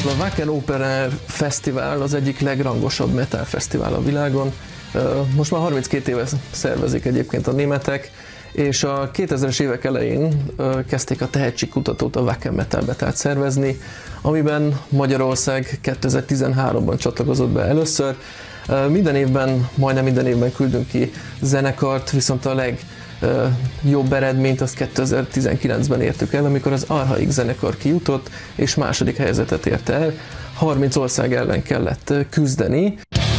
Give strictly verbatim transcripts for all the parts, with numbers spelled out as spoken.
A Wacken Open Air Fesztivál az egyik legrangosabb metal fesztivál a világon. Most már harminckét éve szervezik egyébként a németek, és a kétezres évek elején kezdték a tehetségkutatót a Wacken Metal Battle-t szervezni, amiben Magyarország kétezer-tizenháromban csatlakozott be először. Minden évben, majdnem minden évben küldünk ki zenekart, viszont a legjobb eredményt azt kétezer-tizenkilencben értük el, amikor az Archaik zenekar kijutott, és második helyzetet érte el. harminc ország ellen kellett küzdeni.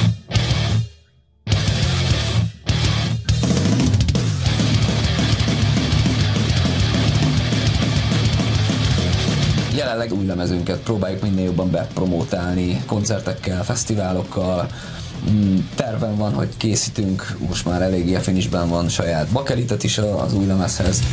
Jelenleg új lemezünket próbáljuk minél jobban bepromótálni, koncertekkel, fesztiválokkal. Terven van, hogy készítünk, most már eléggé a finishben van saját bakelitet is az új lemezhez.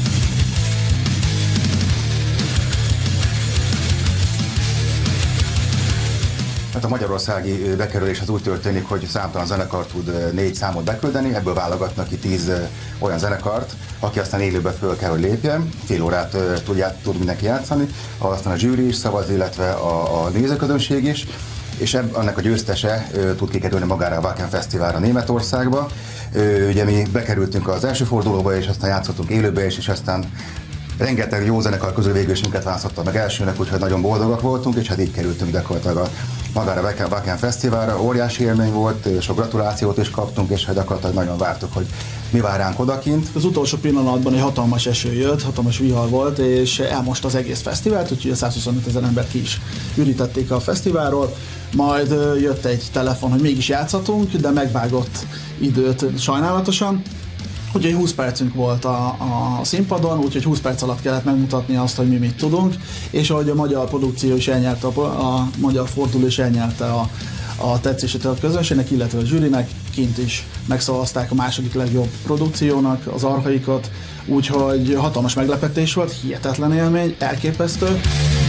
Hát a magyarországi bekerülés az úgy történik, hogy számtalan zenekar tud négy számot beküldeni, ebből válogatnak ki tíz olyan zenekart, aki aztán élőben föl kell, hogy lépjen, fél órát tud, tud mindenki játszani, aztán a zsűri is szavaz, illetve a, a nézőközönség is, és ebb, annak a győztese ö, tud kikerülni magára a Wacken Fesztiválra Németországba. Ö, ugye mi bekerültünk az első fordulóba, és aztán játszottunk élőbe is, és aztán rengeteg jó zenekar közül végül is minket választottak meg elsőnek, úgyhogy nagyon boldogak voltunk, és hát így kerültünk gyakorlatilag a magára a Wacken Fesztiválra. Óriási élmény volt, sok gratulációt is kaptunk, és hát gyakorlatilag nagyon vártuk, hogy mi vár ránk odakint. Az utolsó pillanatban egy hatalmas eső jött, hatalmas vihar volt, és elmosta az egész fesztivált, úgyhogy a százhuszonöt ezer embert ki is ürítették a fesztiválról. Majd jött egy telefon, hogy mégis játszhatunk, de megvágott időt sajnálatosan. Úgyhogy húsz percünk volt a, a színpadon, úgyhogy húsz perc alatt kellett megmutatni azt, hogy mi mit tudunk, és ahogy a magyar produkció is elnyerte, a, a magyar forduló is elnyerte a, a tetszését a közönségnek, illetve a zsűrinek, kint is megszavazták a második legjobb produkciónak, az Archaikot, úgyhogy hatalmas meglepetés volt, hihetetlen élmény, elképesztő.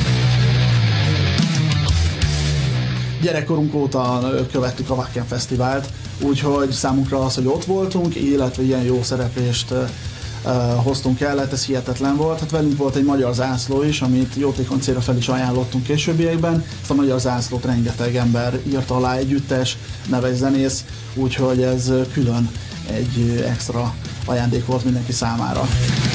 Gyerekkorunk óta követtük a Wacken Fesztivált, úgyhogy számunkra az, hogy ott voltunk, illetve ilyen jó szereplést uh, hoztunk el, hát ez hihetetlen volt. Hát velünk volt egy magyar zászló is, amit jótékony célra fel is ajánlottunk későbbiekben. Ezt a magyar zászlót rengeteg ember írta alá, együttes, neves zenész, úgyhogy ez külön egy extra ajándék volt mindenki számára.